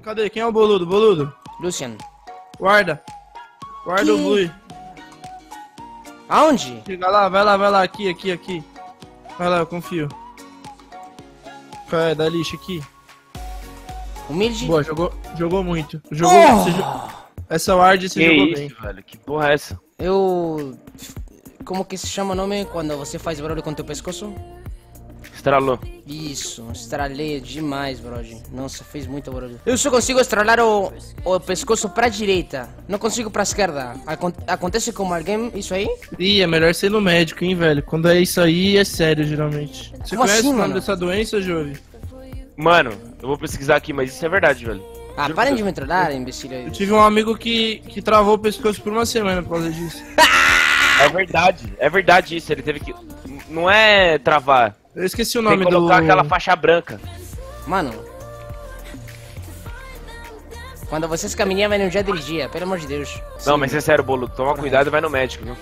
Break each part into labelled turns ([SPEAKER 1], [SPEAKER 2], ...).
[SPEAKER 1] Cadê? Quem é o boludo? Boludo.
[SPEAKER 2] Lucian.
[SPEAKER 1] Guarda. Guarda o Blue.
[SPEAKER 2] Aonde?
[SPEAKER 1] Chega lá, vai lá. Aqui. Vai lá, eu confio. Dá lixo aqui.
[SPEAKER 2] Humilde?
[SPEAKER 1] Boa, jogou muito. Essa ward você jogou bem.
[SPEAKER 3] Velho? Que porra é essa?
[SPEAKER 2] Como que se chama o nome quando você faz barulho com teu pescoço?
[SPEAKER 3] Estralou.
[SPEAKER 2] Isso, estralei demais, brother. Nossa, fez muito barulho. Eu só consigo estralar o pescoço pra direita. Não consigo pra esquerda. Acontece com alguém isso aí?
[SPEAKER 1] Ih, é melhor ser no médico, hein, velho. Quando é isso aí, é sério, geralmente. Você
[SPEAKER 2] Como
[SPEAKER 1] conhece
[SPEAKER 2] assim,
[SPEAKER 1] o nome
[SPEAKER 2] mano?
[SPEAKER 1] dessa doença, Jove?
[SPEAKER 3] Mano, eu vou pesquisar aqui, mas isso é verdade, velho.
[SPEAKER 2] Ah, parem de me trollar, imbecil.
[SPEAKER 1] Eu tive um amigo que travou o pescoço por uma semana por causa disso.
[SPEAKER 3] É verdade isso. Ele teve que. Não é travar.
[SPEAKER 1] Eu esqueci o
[SPEAKER 3] Tem
[SPEAKER 1] nome
[SPEAKER 3] que colocar aquela faixa branca.
[SPEAKER 2] Mano. Quando vocês caminhavam, ele já dirigia, pelo amor de Deus.
[SPEAKER 3] Não, mas é sério, boludo. Toma cuidado e vai no médico, viu?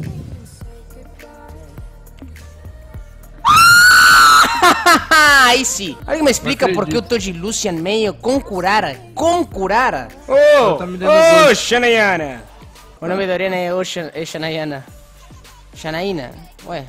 [SPEAKER 2] Aí sim. Alguém me explica por que eu tô de Lucian meio com curara?
[SPEAKER 1] Tá me dando gosto.
[SPEAKER 2] Shanayana. O nome da Oriana é Shanayana. Shanaína? Ué.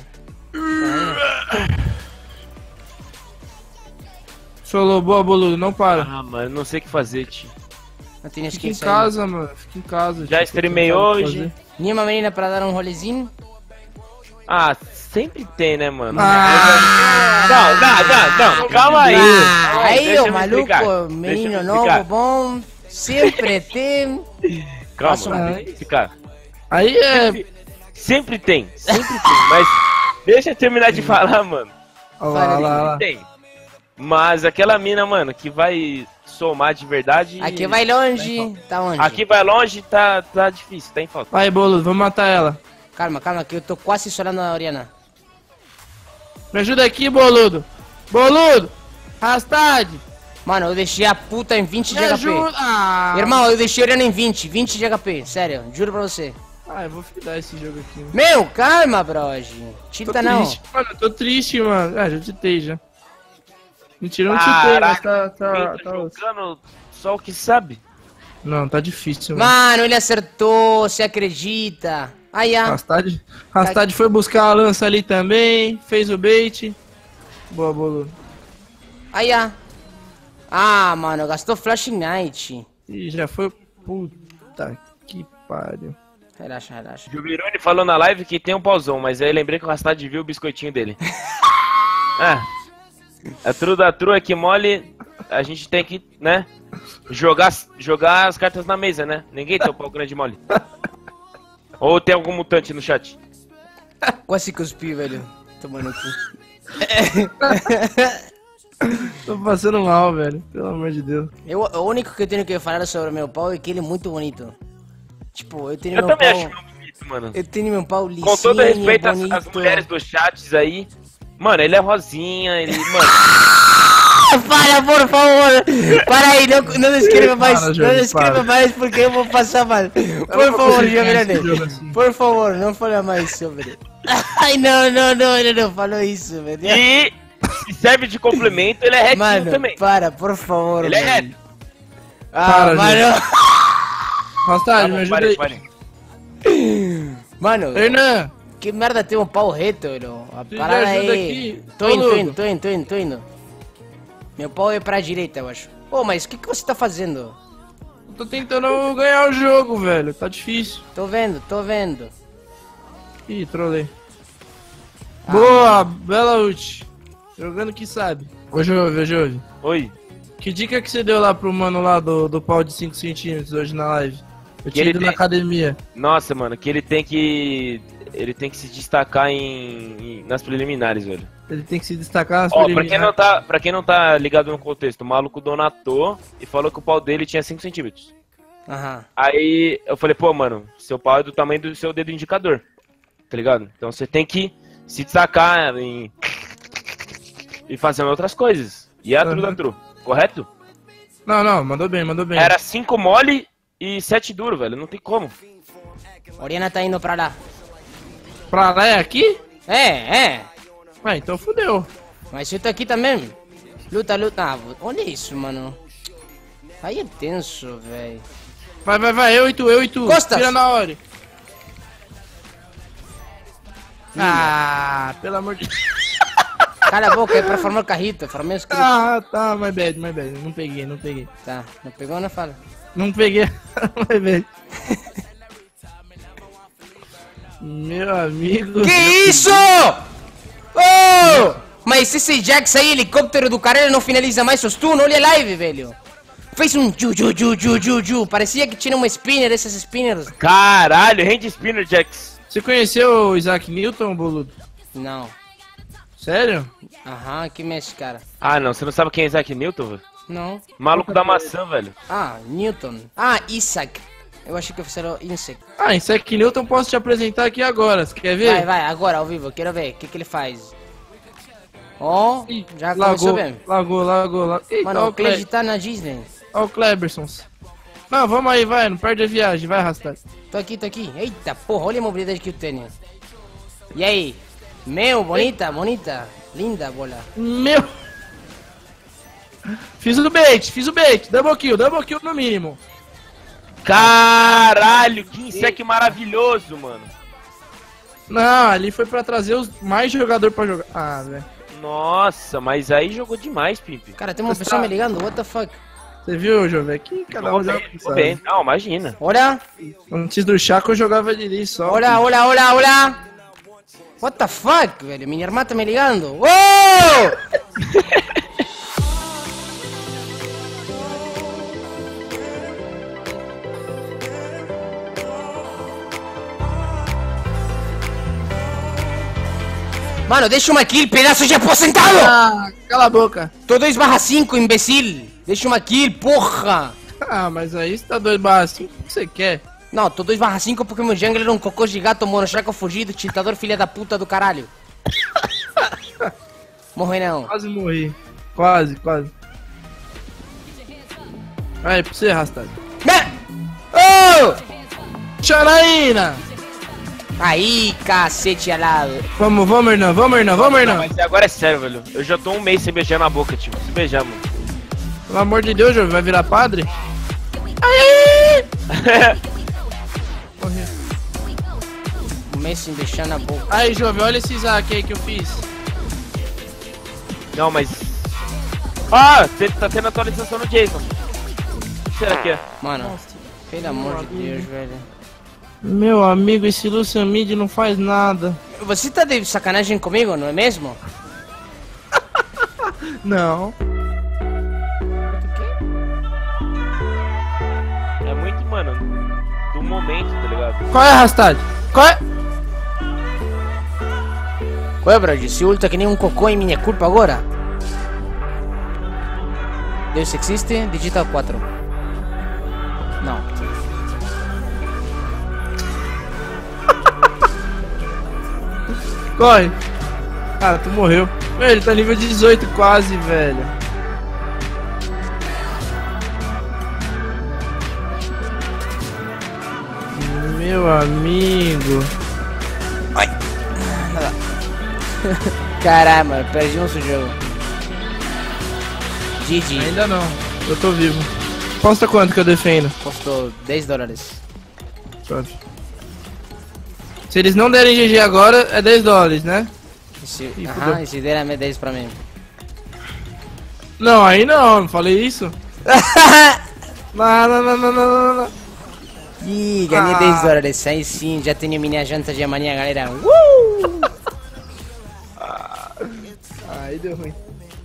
[SPEAKER 1] Solo, boa, boludo, não para.
[SPEAKER 3] Ah, mano, não sei o que fazer, tio.
[SPEAKER 2] Não tinha
[SPEAKER 1] Fica em
[SPEAKER 2] esquecido.
[SPEAKER 1] casa, mano. Fica em casa.
[SPEAKER 3] Já streamei hoje.
[SPEAKER 2] Nenhuma menina pra dar um rolezinho?
[SPEAKER 3] Ah, sempre tem, né, mano?
[SPEAKER 1] Ah,
[SPEAKER 3] Não, calma aí.
[SPEAKER 2] Aí,
[SPEAKER 3] Deixa
[SPEAKER 2] ô
[SPEAKER 3] eu me
[SPEAKER 2] maluco,
[SPEAKER 3] explicar.
[SPEAKER 2] menino
[SPEAKER 3] Deixa eu me
[SPEAKER 2] novo,
[SPEAKER 3] explicar.
[SPEAKER 2] bom. Sempre tem. Passa
[SPEAKER 3] Calma,
[SPEAKER 2] uma
[SPEAKER 3] deixa eu explicar.
[SPEAKER 1] aí é.
[SPEAKER 3] Sempre tem, mas deixa eu terminar de falar, mano.
[SPEAKER 1] Olha lá.
[SPEAKER 3] Tem. Mas aquela mina, mano, que vai somar de verdade.
[SPEAKER 2] Aqui vai longe, tá onde?
[SPEAKER 3] Aqui vai longe, tá difícil, tá em falta.
[SPEAKER 1] Vai, boludo, vamos matar ela.
[SPEAKER 2] Calma, que eu tô quase estourando a Oriana.
[SPEAKER 1] Me ajuda aqui, boludo. Boludo! Rastad!
[SPEAKER 2] Mano, eu deixei a puta em 20 de
[SPEAKER 1] Me
[SPEAKER 2] HP.
[SPEAKER 1] ajuda! Ah.
[SPEAKER 2] Irmão, eu deixei a Oriana em 20 de HP, sério, juro pra você.
[SPEAKER 1] Eu vou fidar esse jogo aqui. Mano.
[SPEAKER 2] Meu, calma, broge.
[SPEAKER 1] Tô
[SPEAKER 2] Tita não.
[SPEAKER 1] triste, mano, eu tô triste, mano. Já titei já. Mentira, eu não titei, mas tá.
[SPEAKER 3] Jogando só o que sabe.
[SPEAKER 1] Não, tá difícil, mano.
[SPEAKER 2] Mano, ele acertou, você acredita? Aí, ó.
[SPEAKER 1] Rastad foi buscar a lança ali também, fez o bait. Boa, boludo.
[SPEAKER 2] Aí, ó. Ah, mano, gastou Flashing Night.
[SPEAKER 1] Ih, já foi. Puta que pariu.
[SPEAKER 2] Relaxa.
[SPEAKER 3] Jubirone falou na live que tem um pauzão, mas aí lembrei que o Rastad viu o biscoitinho dele. A true da true é que mole, a gente tem que, né, jogar as cartas na mesa, né? Ninguém tem o pau grande mole. Ou tem algum mutante no chat?
[SPEAKER 2] Quase cuspi, velho. Tomando cu.
[SPEAKER 1] Tô passando mal, velho. Pelo amor de Deus.
[SPEAKER 2] O único que eu tenho que falar sobre o meu pau é que ele é muito bonito. Tipo, eu tenho
[SPEAKER 3] Eu
[SPEAKER 2] meu
[SPEAKER 3] também
[SPEAKER 2] pau...
[SPEAKER 3] acho que é bonito, mano.
[SPEAKER 2] Eu tenho meu pau lisinho,
[SPEAKER 3] Com todo respeito às
[SPEAKER 2] bonito.
[SPEAKER 3] mulheres dos chats aí. Mano, ele é rosinha, ele. Mano.
[SPEAKER 2] Para, por favor! Para aí, não escreva mais,
[SPEAKER 1] Para,
[SPEAKER 2] não
[SPEAKER 1] Jorge,
[SPEAKER 2] escreva
[SPEAKER 1] para.
[SPEAKER 2] mais porque eu vou passar mal. Por
[SPEAKER 1] não vou
[SPEAKER 2] favor,
[SPEAKER 1] conseguir ganhar esse
[SPEAKER 2] Jamirane.
[SPEAKER 1] jogo assim.
[SPEAKER 2] Por favor, não fale mais sobre. Ai, ele não falou isso, velho.
[SPEAKER 3] E se serve de complemento, ele é retinho
[SPEAKER 2] Mano,
[SPEAKER 3] também.
[SPEAKER 2] para, por favor.
[SPEAKER 3] Ele é
[SPEAKER 2] mano.
[SPEAKER 3] reto.
[SPEAKER 1] Para,
[SPEAKER 2] mano.
[SPEAKER 1] Rastad, me ajuda aí.
[SPEAKER 3] Parei.
[SPEAKER 2] Mano,
[SPEAKER 1] Hernan,
[SPEAKER 2] que merda tem um pau reto, velho. A
[SPEAKER 1] me
[SPEAKER 2] parada
[SPEAKER 1] ajuda
[SPEAKER 2] aí.
[SPEAKER 1] aqui,
[SPEAKER 2] Tô indo.
[SPEAKER 1] boludo.
[SPEAKER 2] Tô indo. Meu pau é pra direita, eu acho. Pô, mas o que você tá fazendo?
[SPEAKER 1] eu tô tentando ganhar o jogo, velho. Tá difícil.
[SPEAKER 2] Tô vendo.
[SPEAKER 1] Ih, trolei. Boa, bela ult. Jogando que sabe. Ô, Jove.
[SPEAKER 3] Oi.
[SPEAKER 1] Que dica que você deu lá pro mano lá do pau de 5 centímetros hoje na live? Eu tinha
[SPEAKER 3] ele
[SPEAKER 1] ido
[SPEAKER 3] tem-
[SPEAKER 1] na academia.
[SPEAKER 3] Nossa, mano, que ele tem que se destacar nas preliminares, velho.
[SPEAKER 1] Ele tem que se destacar nas
[SPEAKER 3] Ó,
[SPEAKER 1] preliminares.
[SPEAKER 3] pra quem não tá ligado no contexto, o maluco donatou e falou que o pau dele tinha 5 centímetros.
[SPEAKER 2] Aham.
[SPEAKER 3] Aí eu falei, pô, mano, seu pau é do tamanho do seu dedo indicador, tá ligado? Então você tem que se destacar e fazendo outras coisas. E é a true da true, correto?
[SPEAKER 1] Não, mandou bem.
[SPEAKER 3] Era 5 mole e 7 duro, velho, não tem como.
[SPEAKER 2] Oriana tá indo pra lá.
[SPEAKER 1] Pra lá é aqui?
[SPEAKER 2] É.
[SPEAKER 1] Então fudeu.
[SPEAKER 2] Mas eu tô aqui também. Luta. Ah, olha isso, mano. Aí é tenso, velho.
[SPEAKER 1] Vai, eu e tu.
[SPEAKER 2] Costas.
[SPEAKER 1] Tira na hora. Ah, pelo amor de Deus.
[SPEAKER 2] Cala a boca, é pra formar o carrito, formei os clipes.
[SPEAKER 1] Ah, tá, my bad. Não peguei.
[SPEAKER 2] Tá, não pegou, não fala.
[SPEAKER 1] Não peguei, my bad. Meu amigo.
[SPEAKER 2] Que isso? Oh! Mas esse Jax aí, helicóptero do caralho, não finaliza mais seus turnos? Olha a live, velho. Fez um ju. Parecia que tinha uma spinner, esses spinners.
[SPEAKER 3] Caralho, hand spinner, Jax.
[SPEAKER 1] Você conheceu o Isaac Newton, boludo?
[SPEAKER 2] Não.
[SPEAKER 1] Sério?
[SPEAKER 2] Aham, que mexe, cara.
[SPEAKER 3] Ah, não, você não sabe quem é Isaac Newton, velho?
[SPEAKER 2] Não.
[SPEAKER 3] Maluco da maçã, velho.
[SPEAKER 2] Ah, Newton. Ah, Isaac. Eu achei que você era Insect.
[SPEAKER 1] Ah, Isaac Newton posso te apresentar aqui agora, você quer ver?
[SPEAKER 2] Vai, agora, ao vivo, quero ver. O que ele faz? Ó,
[SPEAKER 1] Ih,
[SPEAKER 2] já começou bem.
[SPEAKER 1] Lagou. Eita,
[SPEAKER 2] Mano,
[SPEAKER 1] ó
[SPEAKER 2] o
[SPEAKER 1] o Cle...
[SPEAKER 2] Cleide tá na Disney.
[SPEAKER 1] Ó o Klebersons. Não, vamos aí, vai, não perde a viagem, vai arrastar.
[SPEAKER 2] Tô aqui. Eita, porra, olha a mobilidade que eu tenho. E aí? Meu, bonita. Linda bola.
[SPEAKER 1] Meu... Fiz o bait. Double kill no mínimo.
[SPEAKER 3] Caralho, que insect maravilhoso, mano.
[SPEAKER 1] Não, ali foi pra trazer os mais jogador pra jogar. Ah, velho.
[SPEAKER 3] Nossa, mas aí jogou demais, Pimp.
[SPEAKER 2] Cara, tem uma pessoa me ligando, what the fuck?
[SPEAKER 1] Você viu, Jovem? Que cada um joga
[SPEAKER 3] Tô bem. Não, imagina.
[SPEAKER 2] Olha,
[SPEAKER 1] Antes do Chaco eu jogava de ali só.
[SPEAKER 2] olha. What the fuck, velho? Minha irmã tá me ligando. Oh! Mano, deixa uma kill, pedaço de aposentado!
[SPEAKER 1] Ah, cala a boca.
[SPEAKER 2] Tô 2/5, imbecil! Deixa uma kill, porra!
[SPEAKER 1] Ah, mas aí você tá 2/5, o que você quer?
[SPEAKER 2] Não, tô 2/5 porque meu jungle era um cocô de gato monochaco fugido, tintador filha da puta do caralho. Morre não.
[SPEAKER 1] Quase morri. Quase. Aí, pra você, Rastado.
[SPEAKER 2] Oh!
[SPEAKER 1] Janaína!
[SPEAKER 2] Aí, cacete alado.
[SPEAKER 1] Vamos, irmão.
[SPEAKER 3] Não, mas agora é sério, velho. Eu já tô um mês sem beijar na boca, tipo. Se beijar, mano.
[SPEAKER 1] Pelo amor de Deus, Jovem, vai virar padre? Aí! Morri.
[SPEAKER 2] Um mês sem deixar na boca.
[SPEAKER 1] Aí, Jovem, olha esse Isaac aí que eu fiz.
[SPEAKER 3] Não, mas... Ah, tá tendo atualização no Jason. O que será que é?
[SPEAKER 2] Mano, pelo amor de Deus, velho.
[SPEAKER 1] Meu amigo, esse Lucian Mid não faz nada.
[SPEAKER 2] Você tá de sacanagem comigo, não é mesmo?
[SPEAKER 1] Não.
[SPEAKER 3] É muito, mano, do momento, tá ligado?
[SPEAKER 1] Qual é, Rastad? Qual é?
[SPEAKER 2] Ué, brother, se ulta que nem um cocô em minha culpa agora? Deus existe, digita 4. Não.
[SPEAKER 1] Corre. Ah, tu morreu. Ele tá nível 18 quase, velho. Meu amigo.
[SPEAKER 2] Ai. Caramba, perdi nosso jogo. GG.
[SPEAKER 1] Ainda não. Eu tô vivo. Posta quanto que eu defendo?
[SPEAKER 2] Postou $10.
[SPEAKER 1] Pronto. Se eles não derem GG agora, é $10, né?
[SPEAKER 2] Aham, e se der é 10 pra mim.
[SPEAKER 1] Não, aí não falei isso. Não.
[SPEAKER 2] Ih, ganhei $10. Aí sim, já tenho minha janta de amanhã, galera.
[SPEAKER 1] Aí deu ruim.